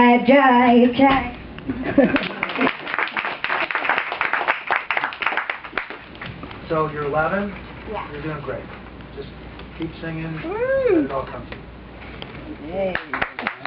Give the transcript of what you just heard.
try. So you're 11? Yeah. You're doing great. Just keep singing, and it all comes to you. Hey.